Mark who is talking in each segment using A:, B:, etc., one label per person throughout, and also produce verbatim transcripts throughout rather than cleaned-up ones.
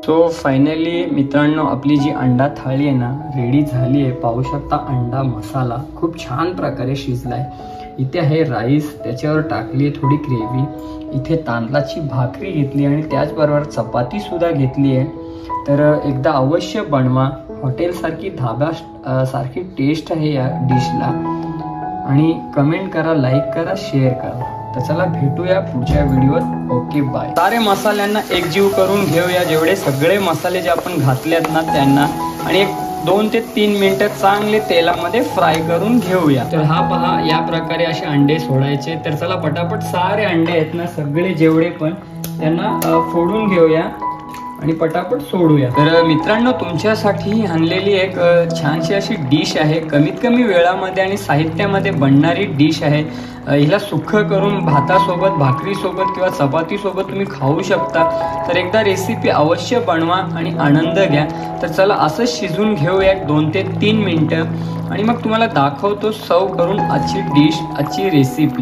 A: तो फायनली मित्रांनो आपली जी अंडा थाळी आहे ना रेडी झाली आहे। पाहू शकता अंडा मसाला खूप छान प्रकारे शिजलाय। इथे आहे राईस, त्याच्यावर टाकली थोडी ग्रेव्ही, इथे तांदळाची भाकरी घेतली आणि त्याचबरोबर चपाती सुद्धा घेतली आहे। तर एकदा अवश्य बनवा, हॉटेल सारखी धाबा सारखी टेस्ट आहे या डिशला। आणि कमेंट करा, लाईक करा, शेअर करा। तर चला भेटूया पुढच्या व्हिडिओत। Okay bye. सारे मसाल्यांना एकजीव करून घेऊया, जेवढे सगळे मसाले जे आपण घातलेत ना त्यांना, आणि एक दोन ते तीन मिनिटं चांगले तेलामध्ये फ्राय करून घेऊया। तर हा पहा, या प्रकारे असे अंडे सोडायचे। तर चला पटापट सारे अंडे आहेत ना सगळे जेवढे पण त्यांना फोडून घेऊया आणि पटापट सोडूया। तर मित्रांनो तुमच्यासाठी आणलेली एक छानशी अशी डिश आहे, कमीत कमी वेळामध्ये आणि साहित्यामध्ये बनणारी डिश आहे। हिला सुक्क करून भातासोबत, भाकरीसोबत किंवा चपातीसोबत तुम्ही खाऊ शकता। तर एकदा रेसिपी अवश्य बनवा आणि आनंद घ्या। तर चला असं शिजून घेऊया एक दोन ते तीन मिनिटं आणि मग तुम्हाला दाखवतो सर्व करून आजची डिश, आजची रेसिपी।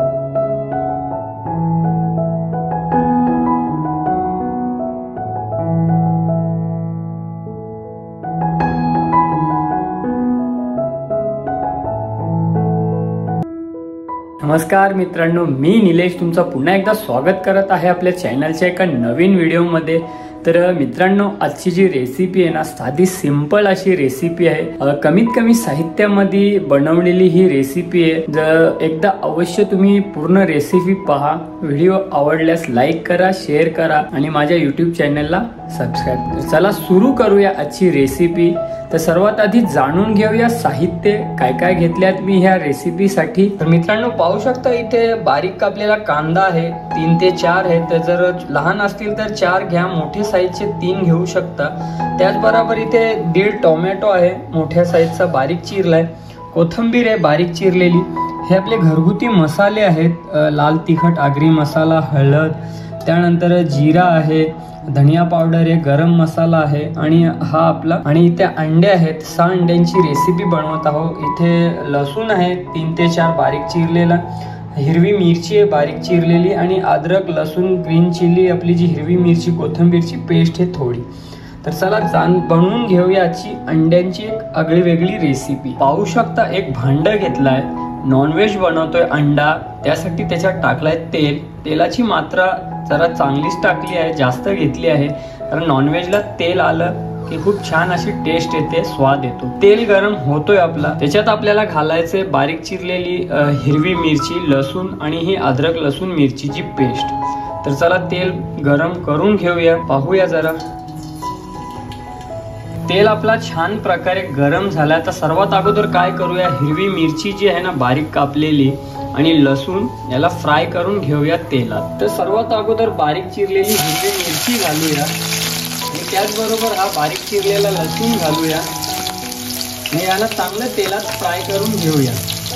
A: नमस्कार मित्रांनो, मी निलेश तुमचं पुन्हा एकदा स्वागत करत आहे आपल्या चॅनलच्या एका नवीन व्हिडिओमध्ये। तर मित्रांनो आजची जी रेसिपी आहे ना साधी सिंपल अशी रेसिपी आहे, कमीत कमी साहित्यामध्ये बनवलेली ही रेसिपी आहे। जर एकदा अवश्य तुम्ही पूर्ण रेसिपी पहा, व्हिडिओ आवडल्यास लाईक करा, शेअर करा आणि माझ्या यूट्यूब चॅनलला सबस्क्राईब करा। चला सुरू करूया आजची रेसिपी। तर सर्वात आधी जाणून घेऊया साहित्य काय काय घेतल्यात मी ह्या रेसिपीसाठी। तर मित्रांनो पाहू शकता इथे बारीक कापलेला कांदा आहे, तीन ते चार आहे। तर जर लहान असतील तर चार घ्या, मोठे साईजचे तीन घेऊ शकता। त्याचबरोबर इथे दीड टोमॅटो आहे मोठ्या साईजचा बारीक चिरलाय, कोथिंबीर आहे बारीक चिरलेली। हे आपले घरगुती मसाले आहेत, लाल तिखट, आगरी मसाला, हळद, त्यानंतर जिरा आहे, धनिया पावडर आहे, गरम मसाला आहे आणि हा आपला, आणि इथे अंडे आहेत। सहा अंड्यांची रेसिपी बनवत आहोत। इथे लसूण आहे तीन ते चार बारीक चिरलेला, हिरवी मिरची आहे बारीक चिरलेली आणि अद्रक, लसूण, ग्रीन चिली, आपली जी हिरवी मिरची, कोथिंबीरची पेस्ट आहे थोडी। तर चला जाण बनवून घेऊया आजची अंड्यांची एक आगळी वेगळी रेसिपी। पाहू शकता एक भांड घेतलाय, नॉनव्हेज बनवतोय अंडा, त्यासाठी त्याच्यात टाकलाय तेल। तेलाची मात्रा जरा चांगलीच टाकली आहे, जास्त घेतली आहे, कारण नॉनव्हेजला तेल आलं की खूप छान अशी टेस्ट येते, स्वाद येतो। तेल गरम होतोय आपला, त्याच्यात आपल्याला घालायचे बारीक चिरलेली हिरवी मिरची, लसूण आणि ही अद्रक लसूण मिरचीची पेस्ट। तर चला तेल गरम करून घेऊया, पाहूया जरा। तेल आपला छान प्रकारे गरम झाला। तर सर्वात अगोदर काय करूया, हिरवी मिरची जी आहे ना बारीक कापलेली आणि लसूण याला फ्राय करून घेऊया तेलात। तर सर्वात अगोदर बारीक चिरलेली हिरवी मिरची घालूया आणि त्याचबरोबर हा बारीक चिरलेला लसूण घालूया आणि याला चांगलं तेलात फ्राय करून घेऊया।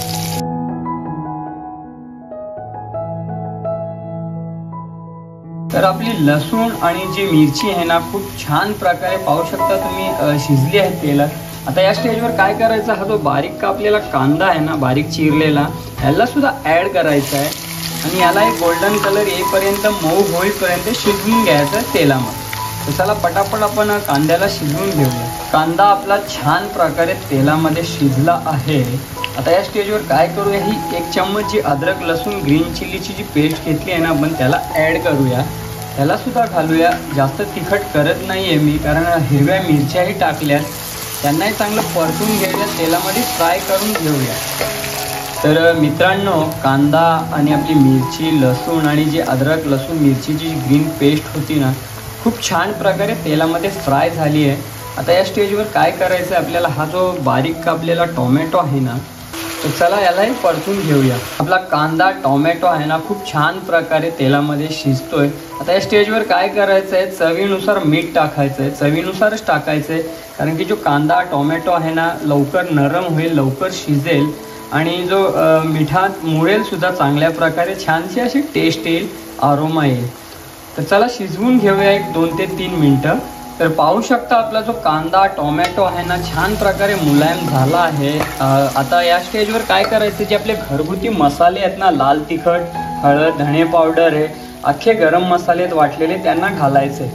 A: तर आपली लसूण आणि जी मिरची आहे ना खूप छान प्रकारे पाहू शकता तुम्ही शिजली आहे तेलात। आता या स्टेजवर काय करायचं, हा जो बारीक कापलेला कांदा आहे ना बारीक चिरलेला, याला सुद्धा ऍड करायचा आहे आणि याला एक गोल्डन कलर येईपर्यंत, मऊ होईपर्यंत शिजवून घ्यायचं आहे तेलामध्ये। तर चला पटापट आपण कांद्याला शिजवून घेऊया। कांदा आपला छान प्रकारे तेलामध्ये शिजला आहे। आता या स्टेजवर काय करूया, ही एक चम्मच जी अद्रक लसूण ग्रीन चिलीची जी पेस्ट घेतली आहे ना आपण त्याला ऍड करूया, त्याला सुद्धा घालूया। जास्त तिखट करत नाहीये मी, कारण हिरव्या मिरच्याही टाकल्यात, त्यांनाही चांगलं परतून घ्यायला तेलामध्ये फ्राय करून घेऊया। तर मित्रांनो कांदा आणि आपली मिरची, लसूण आणि जी अद्रक लसूण मिरचीची जी ग्रीन पेस्ट होती ना खूप छान प्रकारे तेलामध्ये फ्राय झाली आहे। आता या स्टेजवर काय करायचं आहे आपल्याला, हा जो बारीक कापलेला टोमॅटो आहे ना, तर चला यालाही परतून घेऊया। आपला कांदा टोमॅटो आहे ना खूप छान प्रकारे तेलामध्ये शिजतोय। आता या स्टेजवर काय करायचं आहे, चवीनुसार मीठ टाकायचं आहे, चवीनुसारच टाकायचं आहे, कारण की जो कांदा टोमॅटो आहे ना लवकर नरम होईल, लवकर शिजेल आणि जो मिठात मुळेल सुद्धा चांगल्या प्रकारे, छानशी अशी टेस्ट येईल, आरोमा येईल। तर चला शिजवून घेऊया एक दोन ते तीन मिनिटं। तर पाहू शकता आपला जो कांदा टोमॅटो आहे ना छान प्रकारे मुलायम झाला आहे। आता या स्टेजवर काय करायचं, जे आपले घरगुती मसाले आहेत ना, लाल तिखट, हळद, धणे पावडर आहे, अख्खे गरम मसाले वाटलेले त्यांना घालायचे।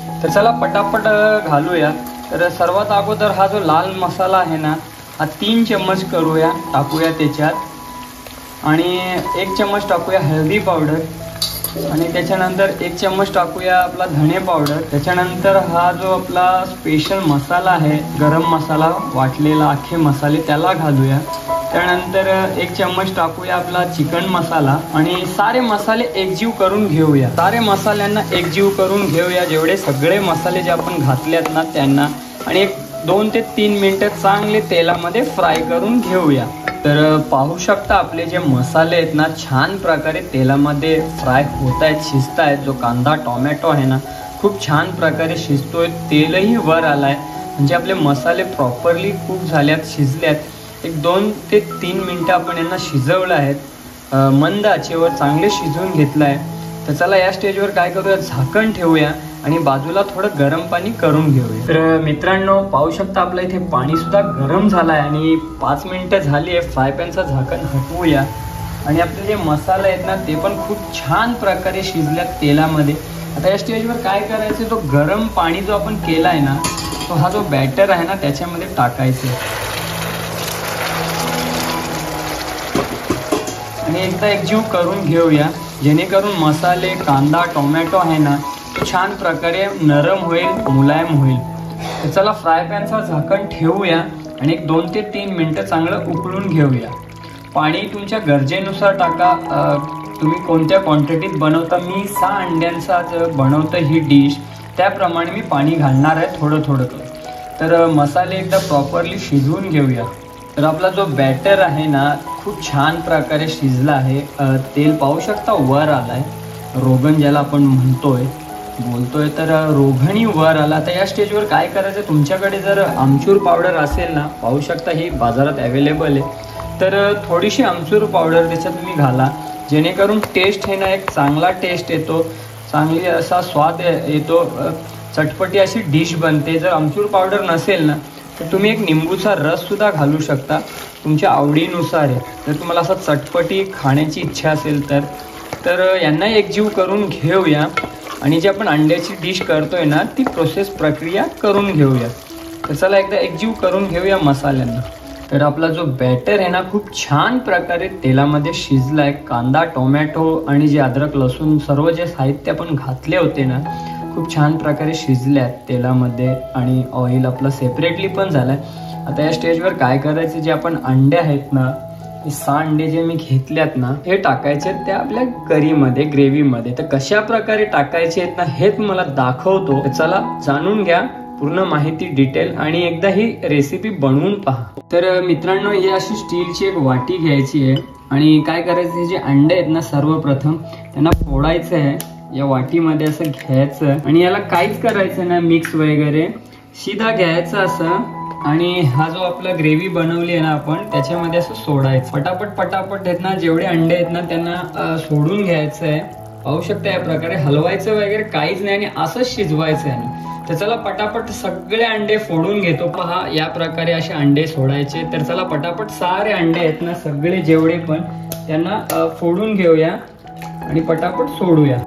A: तर चला पटापट घालूया। तर सर्वात अगोदर हा जो लाल मसाला आहे ना, हा तीन चम्मच करूया टाकूया त्याच्यात। आणि एक चम्मच टाकूया हळदी पावडर, आणि त्याच्यानंतर एक चम्मच टाकूया आपला धणे पावडर। त्याच्यानंतर हा जो आपला स्पेशल मसाला आहे गरम मसाला वाटलेला अख्खे मसाले त्याला घालूया। त्यानंतर एक चम्मच टाकूया आपला चिकन मसाला, आणि सारे मसाले एकजीव करून घेऊया। सारे मसाल्यांना एकजीव करून घेऊया, जेवढे सगळे मसाले जे आपण घातलेत ना त्यांना, आणि एक दोन ते तीन मिनिटं चांगले तेलामध्ये फ्राय करून घेऊया। तर पाहू शकता आपले जे मसाले आहेत ना छान प्रकारे तेलामध्ये फ्राय होत आहेत, शिजत आहेत। जो कांदा टोमॅटो आहे ना खूप छान प्रकारे शिजतोय, तेलही वर आलाय, म्हणजे आपले मसाले प्रॉपरली कुक झाल्यात, शिजल्यात। एक दोन ते तीन मिनिटं आपण यांना शिजवलं आहेत, मंद आचेवर चांगले शिजवून घेतलं आहे। तर चला या स्टेजवर काय करूया, झाकण ठेवूया आणि बाजूला थोडं गरम पाणी करून घेऊया। तर मित्रांनो पाहू शकता आपलं इथे पाणी सुद्धा गरम झालं आहे, आणि पाच मिनिटं झाली आहे। फ्राय पॅनचं झाकण हटवूया, आणि आपले जे मसाले आहेत ना ते पण खूप छान प्रकारे शिजल्यात तेलामध्ये। आता या स्टेजवर काय करायचं, तो गरम पाणी जो आपण केला आहे ना तो हा जो बॅटर आहे ना त्याच्यामध्ये टाकायचं, आणि एकदा एकजीव करून घेऊया, जेणेकरून मसाले कांदा टोमॅटो आहे ना तो छान प्रकारे नरम होईल, मुलायम होईल। तर चला फ्राय पॅनचं झाकण ठेवूया आणि एक दोन ते तीन मिनिटं चांगलं उकळून घेऊया। पाणी तुमच्या गरजेनुसार टाका, तुम्ही कोणत्या क्वांटिटीत बनवता। मी सहा अंड्यांचा बनवतं ही डिश, त्याप्रमाणे मी पाणी घालणार आहे थोडं थोडं करून। तर मसाले एकदा प्रॉपरली शिजवून घेऊया। तर आपला जो बॅटर आहे ना खूप छान प्रकारे शिजला आहे, तेल पाहू शकता वर आलाय, रोगन ज्याला आपण म्हणतोय बोलतोय तर रोगणी वर आला। तर या स्टेजवर काय करायचं, तुमच्याकडे जर आमचूर पावडर असेल ना, पाहू शकता ही बाजारात अवेलेबल आहे, तर थोडीशी आमचूर पावडर त्याच्यात तुम्ही घाला, जेणेकरून टेस्ट हे ना एक चांगला टेस्ट येतो, चांगली असा स्वाद येतो, चटपटी अशी डिश बनते। जर आमचूर पावडर नसेल ना तर तुम्ही एक निंबूचा रस सुद्धा घालू शकता, तुमच्या आवडीनुसार आहे। जर तुम्हाला असं चटपटी खाण्याची इच्छा असेल तर तर यांना एकजीव करून घेऊया, आणि जी आपण अंड्याची डिश करतोय ना ती प्रोसेस प्रक्रिया करून घेऊया। तर चला एकदा एकजीव करून घेऊया मसाल्यांना। तर आपला जो बॅटर आहे ना खूप छान प्रकारे तेलामध्ये शिजला आहे, कांदा टोमॅटो आणि जे अद्रक लसूण सर्व जे साहित्य आपण घातले होते ना खूप छान प्रकारे शिजल्यात तेलामध्ये, आणि ऑइल आपलं सेपरेटली पण झालंय। आता या स्टेजवर काय करायचं, जे आपण अंडे आहेत ना हे सहा अंडे जे मी घेतल्यात ना हे टाकायचे त्या आपल्या करीमध्ये, ग्रेव्हीमध्ये। तर कशा प्रकारे टाकायचे आहेत ना हे तुम्हाला दाखवतो, चला जाणून घ्या पूर्ण माहिती डिटेल, आणि एकदा ही रेसिपी बनवून पहा। तर मित्रांनो ही अशी स्टीलची एक वाटी घ्यायची आहे, आणि काय करायचं, जे अंडे आहेत ना सर्वप्रथम त्यांना फोडायचं आहे, या वाटीमध्ये असं घ्यायचं, आणि याला काहीच करायचं ना मिक्स वगैरे, सीधा घ्यायचं असं, आणि हा जो आपला ग्रेव्ही बनवली आहे ना आपण त्याच्यामध्ये असं सोडायचं। पटापट पटापट आहेत ना जेवढे अंडे आहेत ना त्यांना सोडून घ्यायचं आहे। पाहू शकता या प्रकारे हलवायचं वगैरे काहीच नाही, आणि असंच शिजवायचं आहे। तर चला पटापट सगळे अंडे फोडून घेतो, पहा या प्रकारे असे अंडे सोडायचे। तर चला पटापट सारे अंडे आहेत ना सगळे जेवढे पण त्यांना फोडून घेऊया आणि पटापट सोडूया।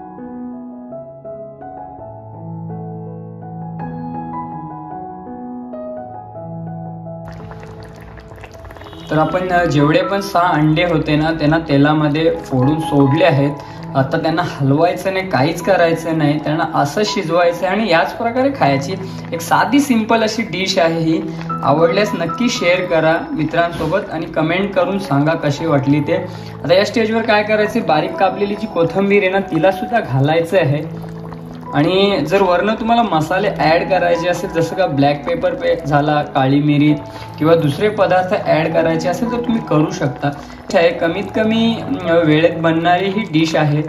A: तर आपण जेवढे पण सहा अंडे होते ना त्यांना तेलामध्ये फोडून सोडले आहेत। आता त्यांना हलवायचं नाही, काहीच करायचं नाही, त्यांना असं शिजवायचं आणि याच प्रकारे खायची। एक साधी सिंपल अशी डिश आहे ही। आवडल्यास नक्की शेअर करा मित्रांसोबत आणि कमेंट करून सांगा कशी वाटली ते। आता या स्टेजवर काय करायचे, बारीक कापलेली जी कोथिंबीर आहे ना तिला सुद्धा घालायचं आहे, आणि जर वरनं तुम्हाला मसाले ॲड करायचे असेल जसं का ब्लॅक पेपर पे झाला, काळी मिरी किंवा दुसरे पदार्थ ॲड करायचे असेल तर तुम्ही करू शकता। आहे कमीत कमी वेळेत बनणारी ही डिश आहे।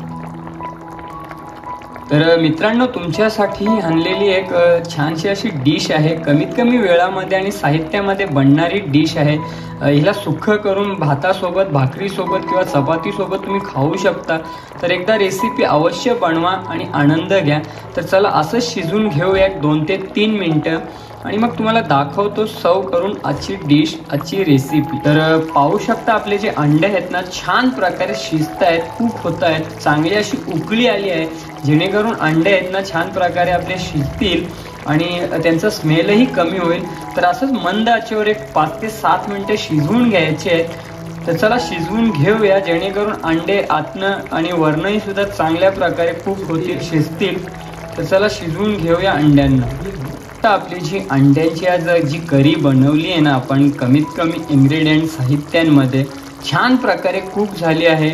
A: तर मित्रांनो तुमच्यासाठी आणलेली एक छानशी अशी डिश आहे, कमीत कमी वेळामध्ये आणि साहित्यामध्ये बनणारी डिश आहे। हिला सुक्क करून भातासोबत, भाकरीसोबत किंवा चपातीसोबत तुम्ही खाऊ शकता। तर एकदा रेसिपी अवश्य बनवा आणि आनंद घ्या। तर चला असं शिजून घेऊया एक दोन ते तीन मिनटं, आणि मग तुम्हाला दाखवतो सर्व करून आजची डिश, आजची रेसिपी। तर पाहू शकता आपले जे अंडे आहेत ना छान प्रकारे शिजत आहेत, कुक होत आहेत, चांगली अशी उकळी आली आहे, जेणेकरून अंडे आहेत ना छान प्रकारे आपले शिजतील आणि त्यांचा स्मेलही कमी होईल। तर असंच मंद आचेवर एक पाच ते सात मिनिटे शिजवून घ्यायचे आहेत। तर चला शिजवून घेऊया, जेणेकरून अंडे आतनं आणि वरनंही सुद्धा चांगल्या प्रकारे कुक होतील, शिजतील। तर चला शिजवून घेऊया अंड्यांना। आता आपली जी अंड्यांची आज जी करी बनवली आहे ना आपण कमीत कमी इन्ग्रेडियंट साहित्यांमध्ये छान प्रकारे कुक झाली आहे।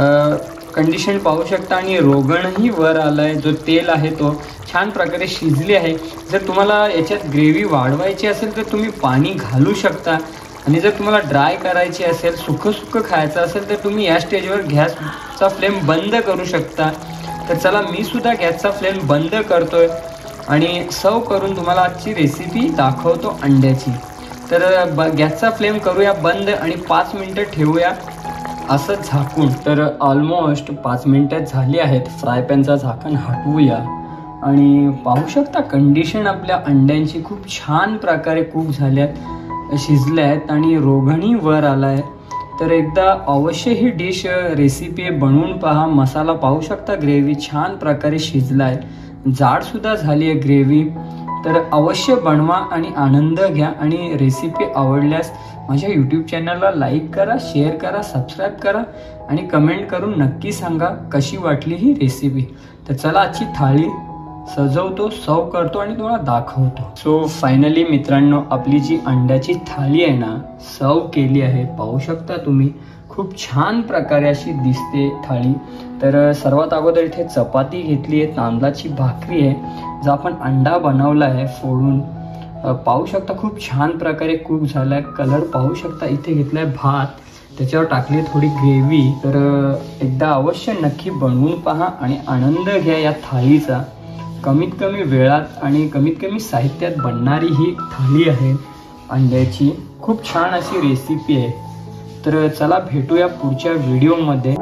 A: कंडिशन पाहू शकता आणि रोगणही वर आलाय, जो तेल आहे तो छान प्रकारे शिजली आहे। जर तुम्हाला याच्यात ग्रेव्ही वाढवायची असेल तर तुम्ही पाणी घालू शकता आणि जर तुम्हाला ड्राय करायची असेल, सुकं सुकं खायचं असेल तर तुम्ही या स्टेजवर गॅसचा फ्लेम बंद करू शकता। तर चला मी सुद्धा गॅसचा फ्लेम बंद करतोय आणि सर्व करून तुम्हाला आजची रेसिपी दाखवतो अंड्याची। तर गॅसचा फ्लेम करूया बंद आणि पाच मिनिटं ठेवूया असं झाकून। तर ऑलमोस्ट पाच मिनिटं झाली आहेत। फ्राय पॅनचा झाकण हटवूया आणि पाहू शकता कंडिशन आपल्या अंड्यांची खूप छान प्रकारे कुक झाल्यात, शिजल्या आहेत आणि रोगणही वर आला आहे। तर एकदा अवश्य ही डिश रेसिपी बनवून पहा। मसाला पाहू शकता, ग्रेव्ही छान प्रकारे शिजला आहे, जाडसुद्धा झाली आहे ग्रेव्ही। तर अवश्य बनवा आणि आनंद घ्या आणि रेसिपी आवडल्यास माझ्या यूट्यूब चॅनलला लाईक करा, शेअर करा, सबस्क्राईब करा आणि कमेंट करून नक्की सांगा कशी वाटली ही रेसिपी। तर चला आजची थाळी सजवतो, सर्व करतो आणि तुम्हाला दाखवतो। सो फायनली मित्रांनो आपली जी अंड्याची थाळी आहे ना सर्व केली आहे, पाहू शकता तुम्ही खूप छान प्रकारे अशी दिसते थाळी। तर सर्वात अगोदर इथे चपाती घेतली आहे, तांदळाची भाकरी आहे, जो आपण अंडा बनवला आहे फोडून, पाहू शकता खूप छान प्रकारे कुक झाला आहे। कलर पाहू शकता, इथे घेतलाय भात, त्याच्यावर टाकली थोडी ग्रेव्ही। तर एकदा अवश्य नक्की बनवून पहा आणि आनंद घ्या या थाळीचा। कमीत कमी वेळात आणि कमीत कमी साहित्यात बनणारी ही थाळी आहे अंड्याची, खूप छान अशी रेसिपी आहे। तर चला भेटूया पुढच्या व्हिडिओमध्ये।